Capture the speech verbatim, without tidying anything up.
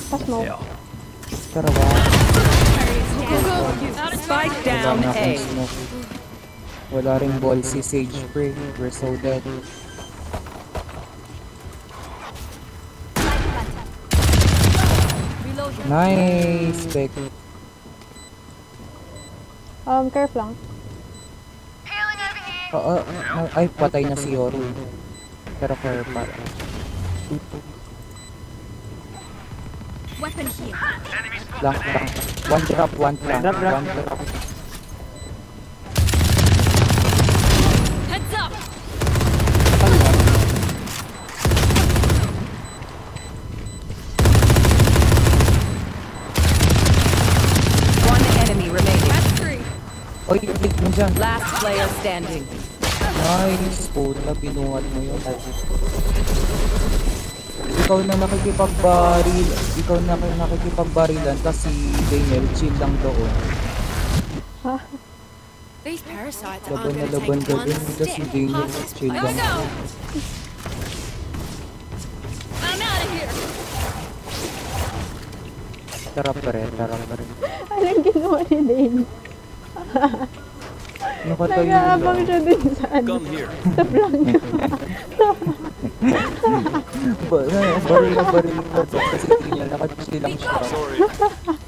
Pa-smoke. Tara ba? Spike down Wala na A. akong smoke. Wala rin ball si Sage Spray. We're so dead. Nice pick. Um, curve lang. Oo, uh, ay patay na si Yoru. Pero fair pa. Weapon here. Lang, lang. One drop, one drop, Drop, drop. one drop. Heads up. One enemy remaining. That's three. Oy, wait mo dyan. Last player standing. Nice, puta, binungat mo yun. Ikaw na nakikipagbaril, ikaw na nakikipagbarilan kasi Daniel chill lang doon. These parasites aren't Laban na going to laban take ka one din kasi step Daniel past chill Here we lang. go. I'm out of here. Tara pa rin, tara pa rin. Anong ginawa ni Dane? Nakatayo Nag-aabang lang. siya din sa ano. Sa blank. Ba- Baril na baril ko kasi Daniel, nakachill lang siya.